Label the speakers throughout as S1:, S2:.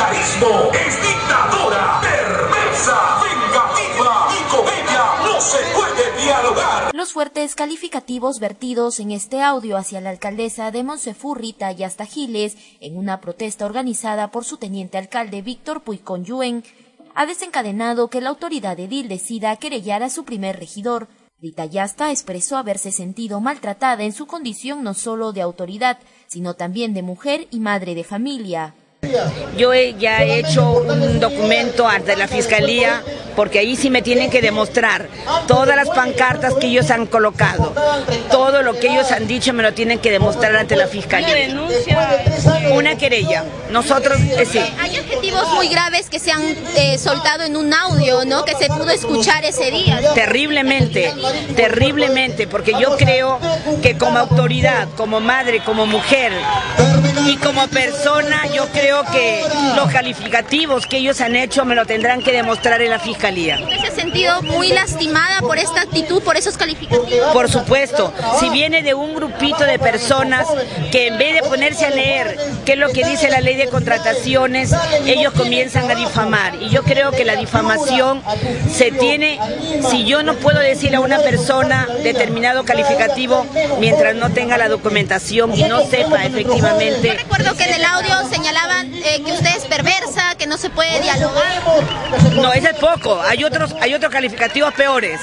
S1: Chavismo es dictadura, perversa, vengativa y con ella no se puede dialogar.
S2: Los fuertes calificativos vertidos en este audio hacia la alcaldesa de Monsefú, Rita Yasta Giles, en una protesta organizada por su teniente alcalde Víctor Puicón Yuen, ha desencadenado que la autoridad edil decida querellar a su primer regidor. Rita Yasta expresó haberse sentido maltratada en su condición no solo de autoridad, sino también de mujer y madre de familia.
S3: Yo ya he hecho un documento ante la Fiscalía, porque ahí sí me tienen que demostrar todas las pancartas que ellos han colocado, todo lo que ellos han dicho me lo tienen que demostrar ante la Fiscalía.
S4: ¿Una denuncia?
S3: Una querella. Nosotros, sí.
S5: Hay adjetivos muy graves que se han soltado en un audio, ¿no? Que se pudo escuchar ese día.
S3: Terriblemente, terriblemente, porque yo creo que como autoridad, como madre, como mujer y como persona, yo creo que los calificativos que ellos han hecho me lo tendrán que demostrar en la Fiscalía.
S5: ¿Usted se ha sentido muy lastimada por esta actitud, por esos calificativos?
S3: Por supuesto, si viene de un grupito de personas que en vez de ponerse a leer qué es lo que dice la ley de contrataciones, ellos comienzan a difamar. Y yo creo que la difamación se tiene, si yo no puedo decir a una persona determinado calificativo mientras no tenga la documentación y no sepa efectivamente.
S5: Yo recuerdo que en el audio señalaban que usted es perversa, que no se puede dialogar.
S3: No, ese es poco, hay otros calificativos peores.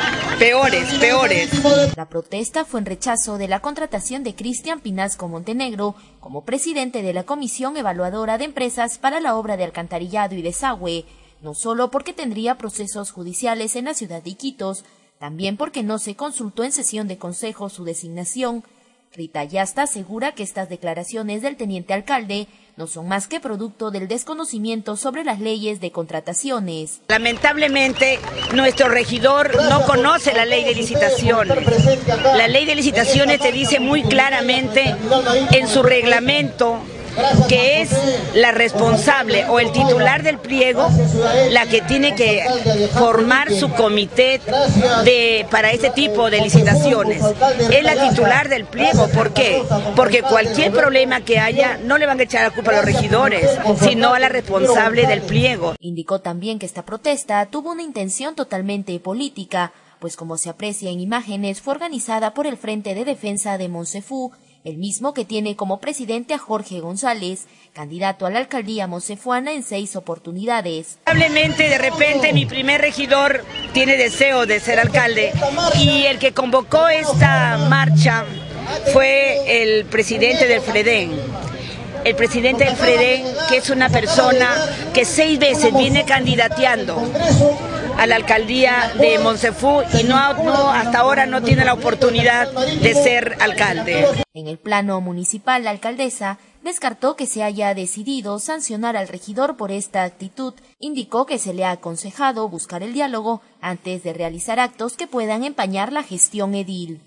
S2: La protesta fue en rechazo de la contratación de Cristian Pinasco Montenegro como presidente de la Comisión Evaluadora de Empresas para la obra de alcantarillado y desagüe, no solo porque tendría procesos judiciales en la ciudad de Iquitos, también porque no se consultó en sesión de consejo su designación. Rita Yasta asegura que estas declaraciones del teniente alcalde no son más que producto del desconocimiento sobre las leyes de contrataciones.
S3: Lamentablemente, nuestro regidor no conoce la ley de licitaciones. La ley de licitaciones te dice muy claramente en su reglamento que es la responsable o el titular del pliego la que tiene que formar su comité para ese tipo de licitaciones. Es la titular del pliego. ¿Por qué? Porque cualquier problema que haya no le van a echar la culpa a los regidores, sino a la responsable del pliego.
S2: Indicó también que esta protesta tuvo una intención totalmente política, pues como se aprecia en imágenes fue organizada por el Frente de Defensa de Monsefú, el mismo que tiene como presidente a Jorge González, candidato a la alcaldía monsefuana en 6 oportunidades.
S3: Lamentablemente, de repente, mi primer regidor tiene deseo de ser alcalde y el que convocó esta marcha fue el presidente del FREDEN. El presidente del FREDEN, que es una persona que 6 veces viene candidateando a la alcaldía de Monsefú y hasta ahora no tiene la oportunidad de ser alcalde.
S2: En el plano municipal, la alcaldesa descartó que se haya decidido sancionar al regidor por esta actitud. Indicó que se le ha aconsejado buscar el diálogo antes de realizar actos que puedan empañar la gestión edil.